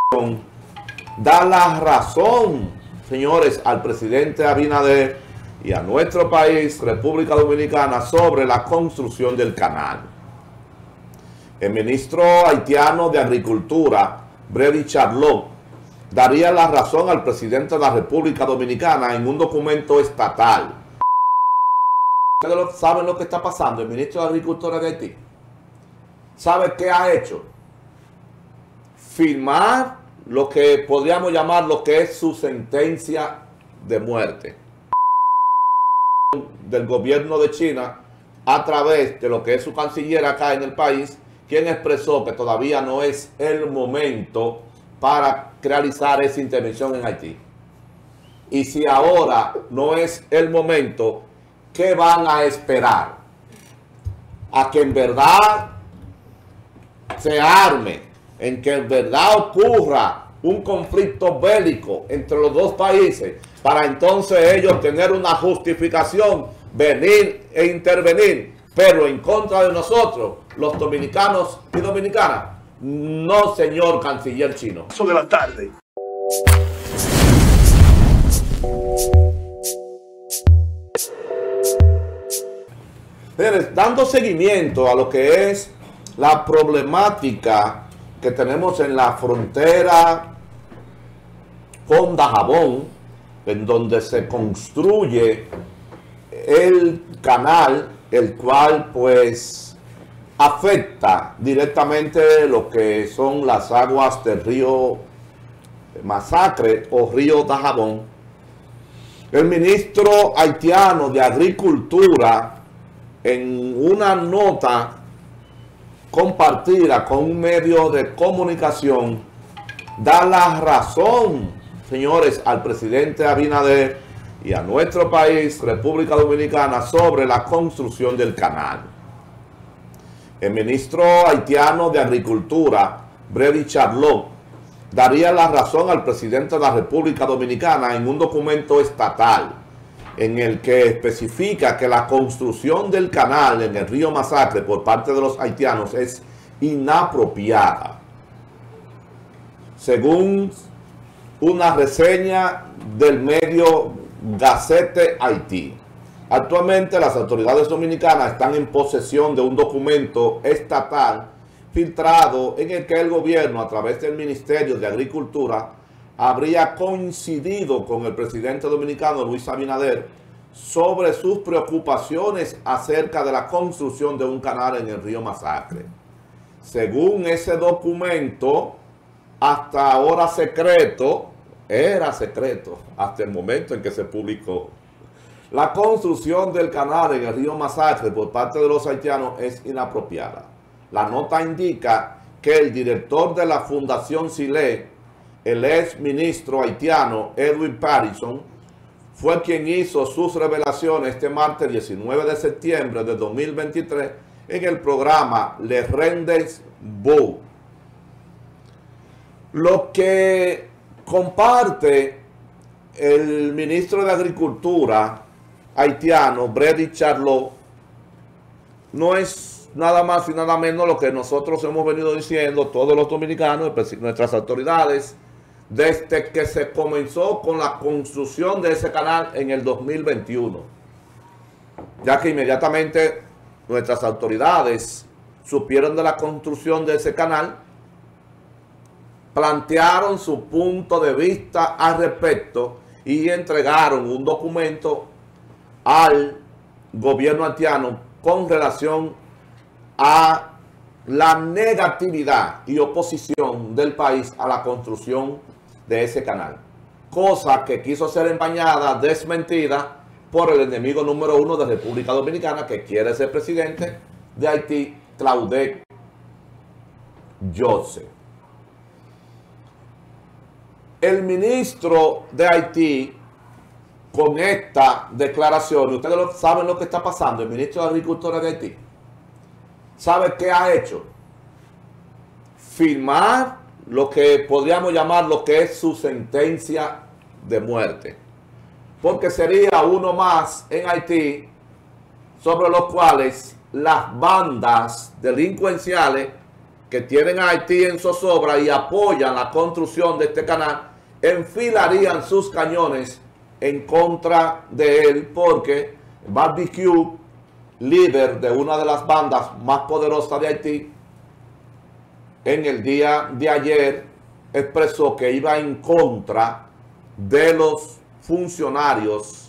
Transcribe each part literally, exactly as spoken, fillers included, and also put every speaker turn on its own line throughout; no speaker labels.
da la razón, señores, al presidente Abinader y a nuestro país, República Dominicana, sobre la construcción del canal. El ministro haitiano de Agricultura, Brady Charlot, daría la razón al presidente de la República Dominicana en un documento estatal. ¿Ustedes saben lo que está pasando? El ministro de Agricultura de Haití ¿sabe qué ha hecho? Firmar lo que podríamos llamar lo que es su sentencia de muerte del gobierno de China a través de lo que es su canciller acá en el país, quien expresó que todavía no es el momento para realizar esa intervención en Haití. Y si ahora no es el momento, ¿qué van a esperar? A que en verdad se arme, en que en verdad ocurra un conflicto bélico entre los dos países, para entonces ellos tener una justificación, venir e intervenir, pero en contra de nosotros, los dominicanos y dominicanas. No, señor canciller chino.
Eso de la tarde.
Miren, dando seguimiento a lo que es la problemática que tenemos en la frontera con Dajabón, en donde se construye el canal, el cual pues afecta directamente lo que son las aguas del río Masacre o río Dajabón. El ministro haitiano de Agricultura, en una nota compartida con un medio de comunicación, da la razón, señores, al presidente Abinader y a nuestro país, República Dominicana, sobre la construcción del canal. El ministro haitiano de Agricultura, Brady Charlot, daría la razón al presidente de la República Dominicana en un documento estatal en el que especifica que la construcción del canal en el río Masacre por parte de los haitianos es inapropiada. Según una reseña del medio Gazette Haití, actualmente las autoridades dominicanas están en posesión de un documento estatal filtrado en el que el gobierno, a través del Ministerio de Agricultura, habría coincidido con el presidente dominicano Luis Abinader sobre sus preocupaciones acerca de la construcción de un canal en el río Masacre. Según ese documento, hasta ahora secreto, era secreto hasta el momento en que se publicó, la construcción del canal en el río Masacre por parte de los haitianos es inapropiada. La nota indica que el director de la Fundación Silé, el ex ministro haitiano Edwin Patterson, fue quien hizo sus revelaciones este martes diecinueve de septiembre de dos mil veintitrés en el programa Le Rendez-Vous. Lo que comparte el ministro de Agricultura haitiano, Brady Charlot, no es nada más y nada menos lo que nosotros hemos venido diciendo, todos los dominicanos, nuestras autoridades, desde que se comenzó con la construcción de ese canal en el dos mil veintiuno. Ya que inmediatamente nuestras autoridades supieron de la construcción de ese canal, plantearon su punto de vista al respecto y entregaron un documento al gobierno haitiano con relación a la negatividad y oposición del país a la construcción de ese canal. Cosa que quiso ser empañada, desmentida por el enemigo número uno de República Dominicana, que quiere ser presidente de Haití, Claudette Joseph. El ministro de Haití, con esta declaración, ustedes lo, saben lo que está pasando, el ministro de Agricultura de Haití, ¿sabe qué ha hecho? Firmar lo que podríamos llamar lo que es su sentencia de muerte. Porque sería uno más en Haití sobre los cuales las bandas delincuenciales que tienen a Haití en zozobra y apoyan la construcción de este canal, enfilarían sus cañones en contra de él, porque Barbecue, líder de una de las bandas más poderosas de Haití, en el día de ayer expresó que iba en contra de los funcionarios,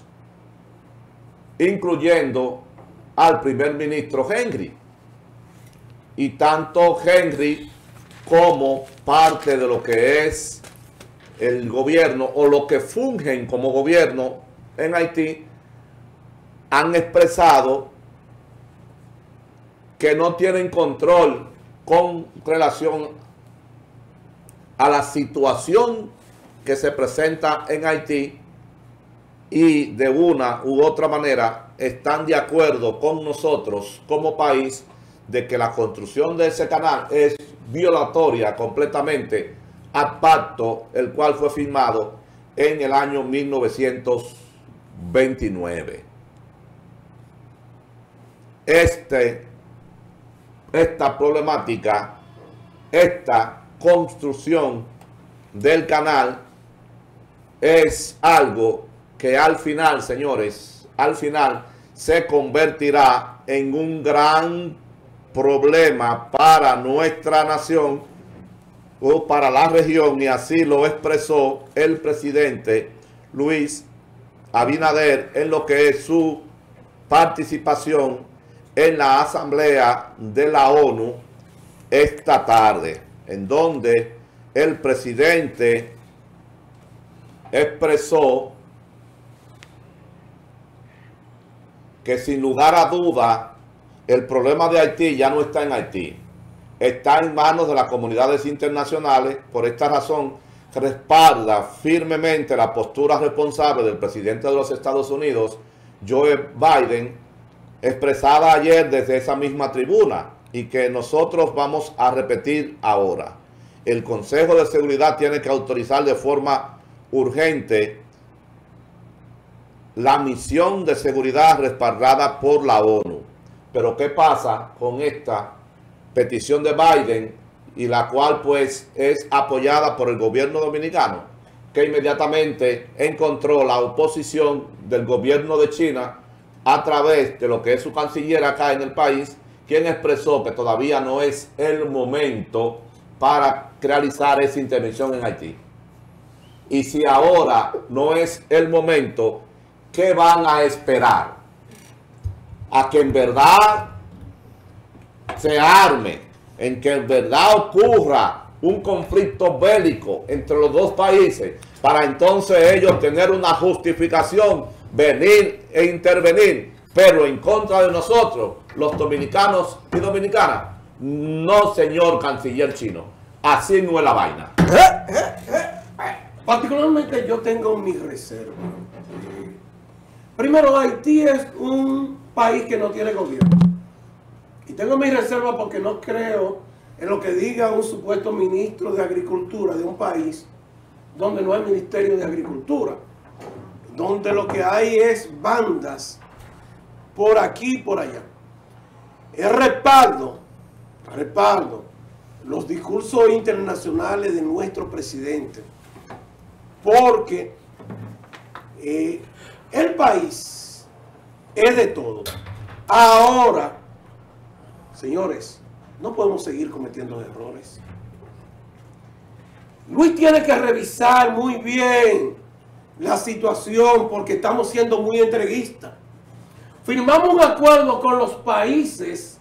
incluyendo al primer ministro Henry. Y tanto Henry como parte de lo que es el gobierno o lo que fungen como gobierno en Haití han expresado que no tienen control con relación a la situación que se presenta en Haití, y de una u otra manera están de acuerdo con nosotros como país de que la construcción de ese canal es violatoria completamente al pacto, el cual fue firmado en el año mil novecientos veintinueve. Este, esta problemática, esta construcción del canal es algo que al final, señores, al final se convertirá en un gran problema para nuestra nación o para la región, y así lo expresó el presidente Luis Abinader en lo que es su participación en la Asamblea de la ONU esta tarde, en donde el presidente expresó que sin lugar a duda el problema de Haití ya no está en Haití, está en manos de las comunidades internacionales. Por esta razón respalda firmemente la postura responsable del presidente de los Estados Unidos, Joe Biden, expresada ayer desde esa misma tribuna, y que nosotros vamos a repetir ahora. El Consejo de Seguridad tiene que autorizar de forma urgente la misión de seguridad respaldada por la ONU. Pero ¿qué pasa con esta petición de Biden, y la cual pues es apoyada por el gobierno dominicano, que inmediatamente encontró la oposición del gobierno de China a través de lo que es su canciller acá en el país, quien expresó que todavía no es el momento para realizar esa intervención en Haití? Y si ahora no es el momento, ¿qué van a esperar? A que en verdad se arme, en que en verdad ocurra un conflicto bélico entre los dos países, para entonces ellos tener una justificación, venir e intervenir, pero en contra de nosotros, los dominicanos y dominicanas. No, señor canciller chino, así no es la vaina.
Particularmente yo tengo mis reservas. Primero, Haití es un país que no tiene gobierno. Y tengo mis reservas porque no creo en lo que diga un supuesto ministro de Agricultura de un país donde no hay Ministerio de Agricultura, donde lo que hay es bandas por aquí y por allá. Es respaldo, respaldo los discursos internacionales de nuestro presidente, porque eh, el país es de todo. Ahora, señores, no podemos seguir cometiendo errores. Luis tiene que revisar muy bien la situación, porque estamos siendo muy entreguistas. Firmamos un acuerdo con los países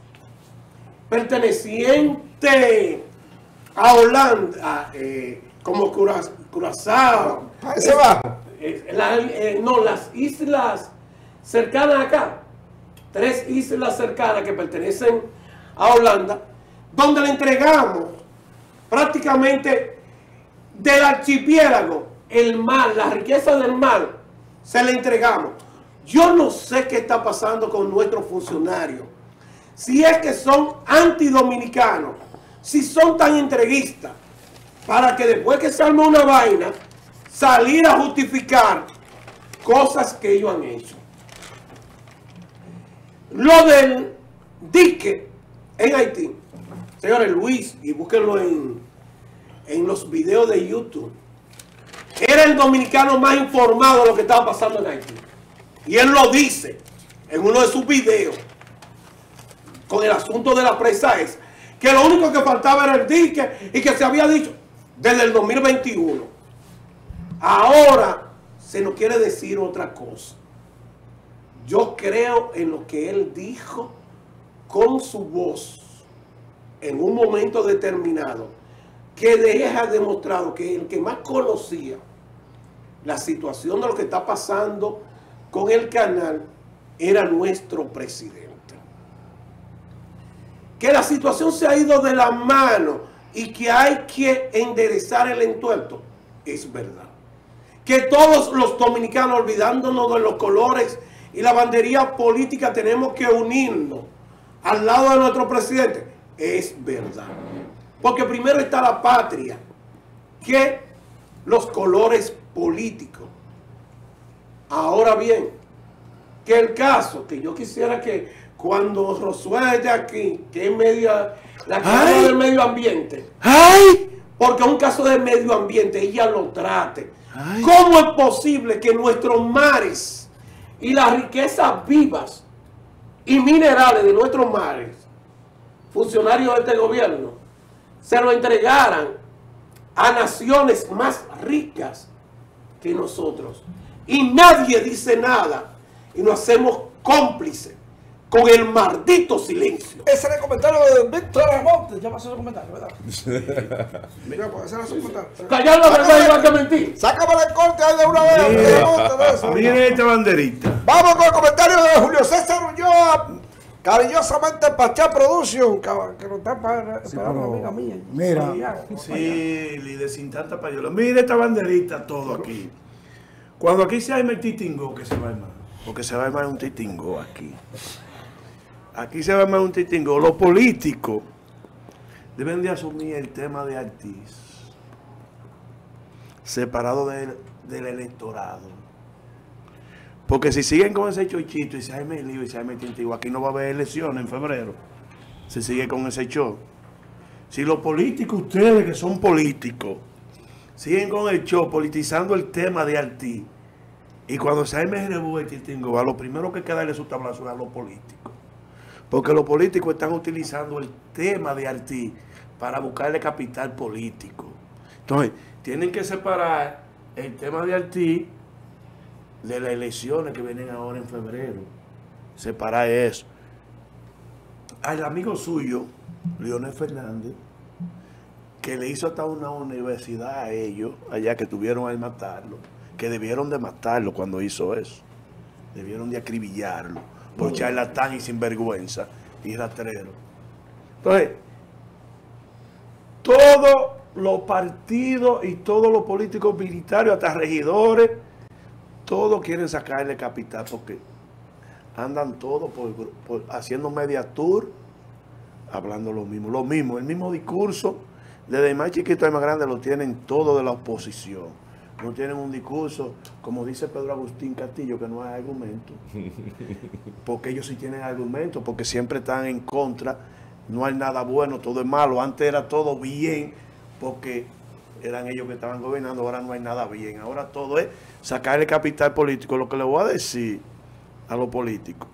pertenecientes a Holanda, eh, como Curazao.
¿Ese va?
Eh, la, eh, no, las islas cercanas acá, tres islas cercanas que pertenecen a Holanda, donde le entregamos prácticamente del archipiélago, el mar, la riqueza del mar, se le entregamos. Yo no sé qué está pasando con nuestros funcionarios, si es que son antidominicanos, si son tan entreguistas, para que después que se arme una vaina, salir a justificar cosas que ellos han hecho. Lo del dique en Haití, Señores, Luis, y búsquenlo en, en los videos de YouTube, era el dominicano más informado de lo que estaba pasando en Haití. Y él lo dice en uno de sus videos con el asunto de la presa es que lo único que faltaba era el dique y que se había dicho desde el dos mil veintiuno. Ahora se nos quiere decir otra cosa. Yo creo en lo que él dijo con su voz en un momento determinado, que deja demostrado que el que más conocía la situación de lo que está pasando con el canal era nuestro presidente. Que la situación se ha ido de la mano y que hay que enderezar el entuerto, es verdad. Que todos los dominicanos, olvidándonos de los colores y la bandería política, tenemos que unirnos al lado de nuestro presidente, es verdad. Porque primero está la patria que los colores políticos. Ahora bien, que el caso, que yo quisiera que cuando Rosué esté aquí, que es media, la cara del medio ambiente, ¡ay! Porque es un caso de medio ambiente, ella lo trate. ¡Ay! ¿Cómo es posible que nuestros mares y las riquezas vivas y minerales de nuestros mares, funcionarios de este gobierno, se lo entregaran a naciones más ricas que nosotros? Y nadie dice nada y nos hacemos cómplices con el maldito silencio.
Ese era el comentario de Víctor Montes. Ya pasó ese comentario, ¿verdad? Mira, pues ese era su comentario.
Callar la verdad igual que mentir.
Sácame el corte ahí de una vez.
Mire esta banderita.
Vamos con el comentario de Julio César Ulloa, cariñosamente Pachá Production, que nos está para
Sí,
una
pero,
amiga mía.
mira, sí, líder sin tanta payola. Mire esta banderita, todo aquí. Cuando aquí se arma el titingo, que se va a armar. Porque se va a armar un titingo aquí. Aquí se va a armar un titingo. Los políticos deben de asumir el tema de Artis separado del, del electorado. Porque si siguen con ese chochito y se arma el lío y se arma el titingo, aquí no va a haber elecciones en febrero. Se sigue con ese show. Si los políticos, ustedes que son políticos, siguen con el show, politizando el tema de Artis, y cuando se arme el rebú el titingo, a lo primero que hay que darle su tablazo a los políticos. Porque los políticos están utilizando el tema de Artis para buscarle capital político. Entonces, tienen que separar el tema de Artis de las elecciones que vienen ahora en febrero. Separar eso. Al amigo suyo, Leonel Fernández, que le hizo hasta una universidad a ellos, allá que tuvieron al matarlo, que debieron de matarlo cuando hizo eso. Debieron de acribillarlo por charlatán y sinvergüenza y rastrero. Entonces, todos los partidos y todos los políticos militares, hasta regidores, todos quieren sacarle capital porque andan todos por, por, haciendo media tour, hablando lo mismo, lo mismo, el mismo discurso, desde el más chiquito al más grande lo tienen todos de la oposición. No tienen un discurso, como dice Pedro Agustín Castillo, que no hay argumento. Porque ellos sí tienen argumentos, porque siempre están en contra. No hay nada bueno, todo es malo. Antes era todo bien, porque eran ellos que estaban gobernando. Ahora no hay nada bien. Ahora todo es sacarle capital político. Lo que les voy a decir a los políticos: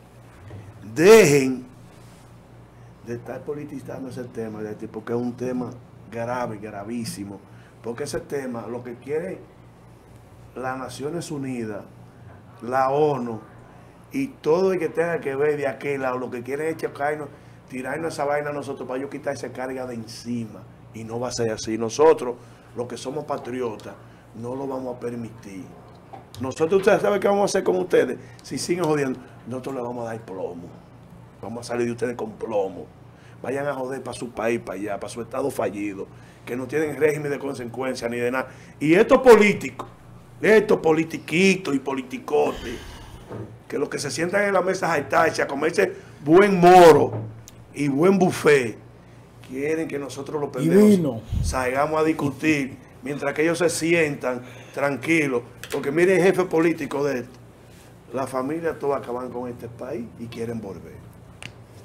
dejen de estar politizando ese tema, porque es un tema grave, gravísimo. Porque ese tema, lo que quiere las Naciones Unidas, la ONU y todo el que tenga que ver de aquel lado, lo que quieren es chocarnos, tirarnos esa vaina a nosotros para yo quitar esa carga de encima. Y no va a ser así. Nosotros, los que somos patriotas, no lo vamos a permitir. Nosotros, ustedes saben qué vamos a hacer con ustedes. Si siguen jodiendo, nosotros les vamos a dar plomo. Vamos a salir de ustedes con plomo. Vayan a joder para su país, para allá, para su estado fallido, que no tienen régimen de consecuencia ni de nada. Y estos políticos, estos politiquitos y politicotes, que los que se sientan en la mesa jaitarse a comerse buen moro y buen buffet, quieren que nosotros los pendejos salgamos a discutir mientras que ellos se sientan tranquilos. Porque mire el jefe político de esto, la familia todos acaban con este país y quieren volver.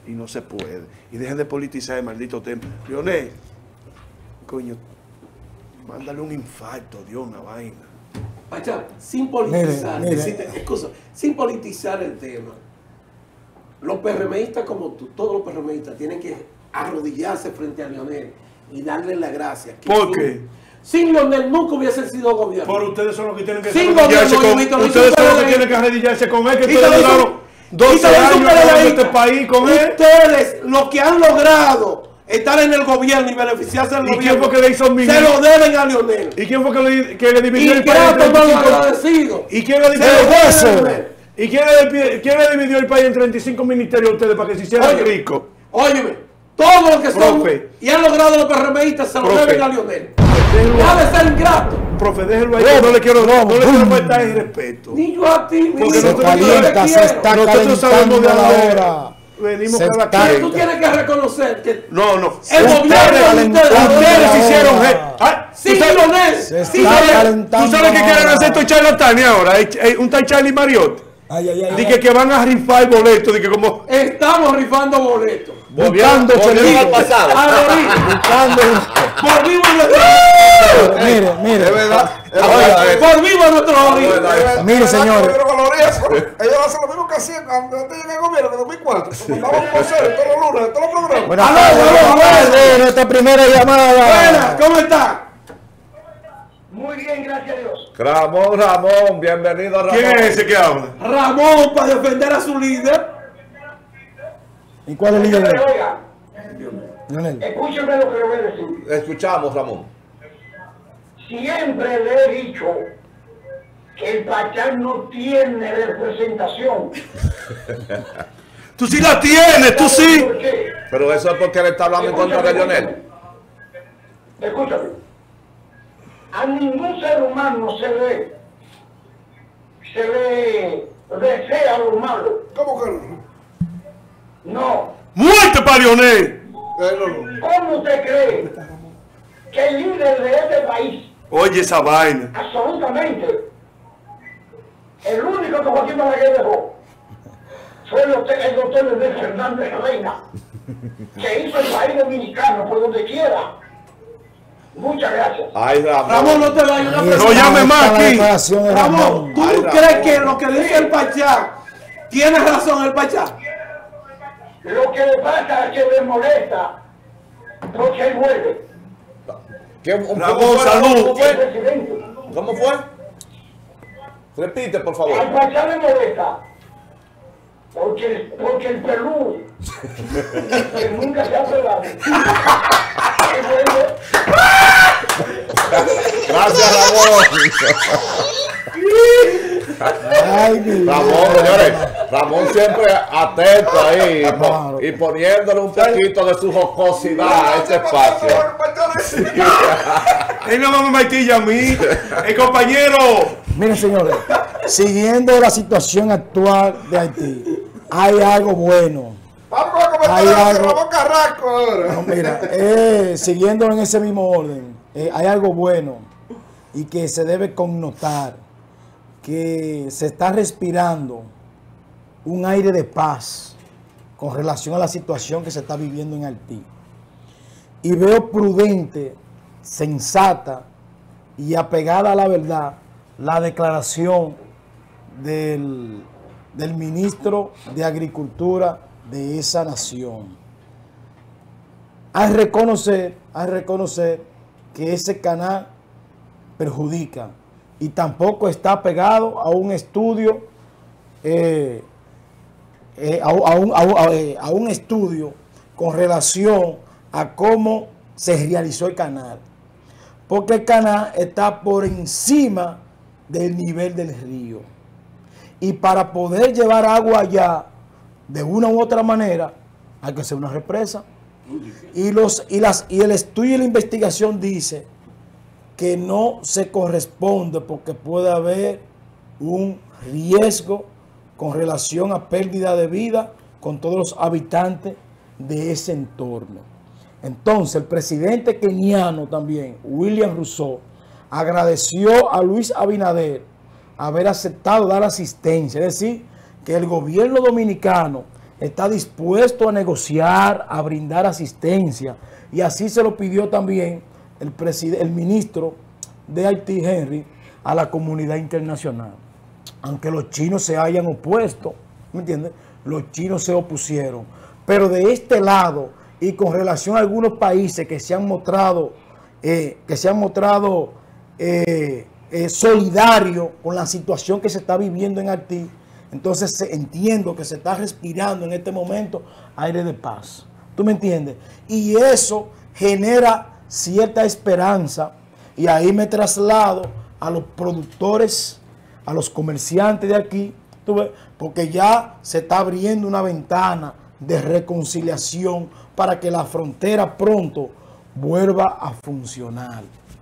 y no se puede. Y dejen de politizar el maldito tema. Leonel, coño, mándale un infarto, Dios, una vaina.
Pachá, sin politizar,
Mire, mire.
decirte, excusa, sin politizar el tema, los PRMistas como tú, todos los PRMistas tienen que arrodillarse frente a Leonel y darle las gracias. Que
¿Por
sin-
qué?
Sin Leonel nunca hubiese sido gobierno.
Por ustedes son los que tienen que
Sin
arrodillarse
gobierno,
con,
Víctor,
ustedes
Víctor,
son los que
Víctor,
tienen que arrodillarse con él, que
Y
ustedes
te lo
duraron
hizo- y
doce
te lo hizo
años
un
gobernando
PLDista.
este país con él.
Ustedes, los que han logrado estar en el gobierno y beneficiarse del
¿Y quién
gobierno,
fue que le hizo
se
ministro?
lo deben a Leonel.
¿Y quién fue que le, que le dividió el país?
Ingrato,
en treinta y cinco?
malagradecido.
¿Y quién le
Se
dividió
lo
el
deben
país?
a Leonel.
¿Y quién le, quién le dividió el país en treinta y cinco ministerios a ustedes para que se hicieran
Oye,
ricos?
Óyeme, todos los que son
Profe.
y han logrado los PRMistas se lo
Profe.
deben a Leonel.
Déjelo-
Ya de ser ingrato.
Profe, déjelo ahí, que no le quiero, no, no le quiero faltar el respeto.
Ni yo a ti, mi
Porque
hijo,
Se
nosotros-
yo te
calienta, se
quiero.
está
Nosotros sabemos
calentando
de
la
dónde
hora.
venimos
Se
cada
está
quien.
Pero tú tienes que reconocer que
No, no.
el
Se está
gobierno de
calentando
ustedes,
la
Ustedes
hora.
hicieron... je- Ah, ¿tú
sin
sabes-
Leonel,
Se
sin
está
Leonel.
calentando
¿Tú sabes qué
la
quieren
hora.
hacer estos charlatanes ahora? Eh, eh, Un tal Charlie Mariotti.
Ay, ay, ay.
Dije que van a rifar boletos. Dije como...
Estamos rifando boletos.
Volviendo, volviendo al pasado.
Ahorita,
Buscando.
volvimos a nuestro
Mire, mire.
Es verdad. Es
Oiga,
verdad eso.
volvimos a nuestro
Es
origen.
verdad eso.
Mire, señores. Ellos hacen lo mismo que hacían cuando antes llegué al gobierno, en dos mil cuatro. Mandaban por ser todos los lunes, todos los programas. Buenas
Aló,
tardes,
aló,
buenas
aló.
tardes, nuestra primera llamada.
Buenas, ¿cómo está?
Muy bien, gracias a Dios.
Ramón, Ramón, bienvenido Ramón.
¿Quién es ese que habla?
Ramón para defender a su líder.
¿Y cuál es el líder?
Pero, oiga,
Leonel.
escúcheme lo que le voy a decir.
Escuchamos, Ramón.
Siempre le he dicho que el Pachá no tiene representación.
Tú sí la tienes, tú sí.
¿Por qué?
Pero eso es porque él está hablando en contra de Leonel.
Escúchame. A ningún ser humano se le, se le desea lo malo.
¿Cómo que no?
No.
¡Muerte para Leonel!
¿Cómo usted cree que el líder de este país,
Oye esa vaina.
absolutamente, el único que Joaquín Balaguer dejó fue el doctor, el doctor Leonel Fernández Reina, que hizo el país dominicano por donde quiera? Muchas gracias.
Ay, Ramón.
Ramón, no te vayas una
Ahí
pregunta.
No llame más
está la
aquí.
declaración de
Ramón,
Ramón.
¿tú
Ay, Ramón.
crees que lo que dice el Pachá tiene razón el Pachá?
Lo que le pasa es que le molesta porque él vuelve.
¿Qué- un-
Ramón,
¿Cómo fue,
salud.
Ramón? ¿Cómo
El
fue?
presidente.
¿Cómo fue? Repite, por
Al
favor.
Pachá le molesta porque, porque el Perú, que nunca se ha pelado, él vuelve.
Gracias, Ramón.
Ay, mi
Ramón,
Dios.
señores. Ramón siempre atento ahí y, po-
Claro.
y poniéndole un poquito de su jocosidad a este espacio.
Él no me maitilla a mí. El compañero.
Miren, señores, siguiendo la situación actual de Haití, hay algo bueno.
Vamos a comentar
Hay
a
algo-
Ramón Carrasco ahora.
No, mira, eh, siguiendo en ese mismo orden, eh, hay algo bueno y que se debe connotar, que se está respirando un aire de paz con relación a la situación que se está viviendo en Haití. Y veo prudente, sensata y apegada a la verdad la declaración del, del ministro de Agricultura de esa nación. Hay reconocer, hay reconocer que ese canal perjudica y tampoco está pegado a un estudio, eh, eh, a, a un, a un- a- eh, a un estudio con relación a cómo se realizó el canal. Porque el canal está por encima del nivel del río. Y para poder llevar agua allá, de una u otra manera, hay que hacer una represa. Y, los, y, las, y el estudio y la investigación dice que no se corresponde porque puede haber un riesgo con relación a pérdida de vida con todos los habitantes de ese entorno. Entonces, el presidente keniano también, William Ruto, agradeció a Luis Abinader haber aceptado dar asistencia, es decir, que el gobierno dominicano está dispuesto a negociar, a brindar asistencia, y así se lo pidió también el, el ministro de Haití, Henry, a la comunidad internacional. Aunque los chinos se hayan opuesto, ¿me entiendes? Los chinos se opusieron. Pero de este lado, y con relación a algunos países que se han mostrado, eh, que se han mostrado eh, eh, solidarios con la situación que se está viviendo en Haití, entonces entiendo que se está respirando en este momento aire de paz. ¿Tú me entiendes? Y eso genera cierta esperanza, y ahí me traslado a los productores, a los comerciantes de aquí, ¿tú ves? Porque ya se está abriendo una ventana de reconciliación para que la frontera pronto vuelva a funcionar.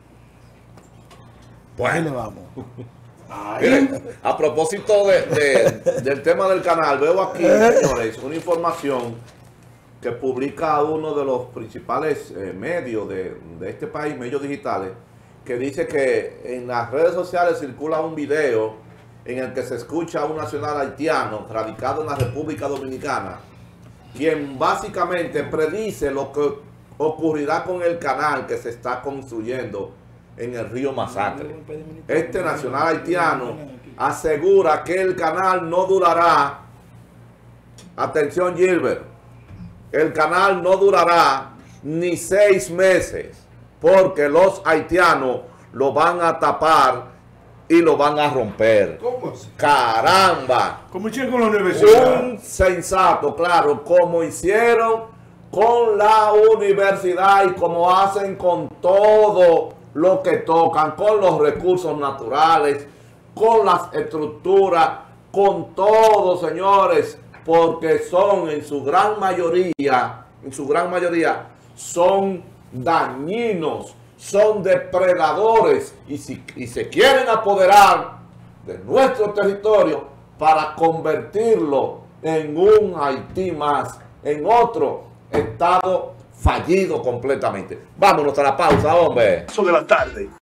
Bueno,
ahí le vamos.
Miren, a propósito de, de, del tema del canal, veo aquí, señores, una información que publica uno de los principales eh, medios de, de este país, medios digitales, que dice que en las redes sociales circula un video en el que se escucha a un nacional haitiano radicado en la República Dominicana, quien básicamente predice lo que ocurrirá con el canal que se está construyendo en el río Masacre. Este nacional haitiano asegura que el canal no durará, atención Gilbert, el canal no durará ni seis meses, porque los haitianos lo van a tapar y lo van a romper.
¿Cómo así?
¡Caramba!
Como hicieron con la universidad.
Un sensato, claro, como hicieron con la universidad y como hacen con todo lo que tocan, con los recursos naturales, con las estructuras, con todo, señores, porque son en su gran mayoría, en su gran mayoría, son dañinos, son depredadores y, si, y se quieren apoderar de nuestro territorio para convertirlo en un Haití más, en otro estado fallido completamente. Vámonos a la pausa, hombre.
Eso de la tarde.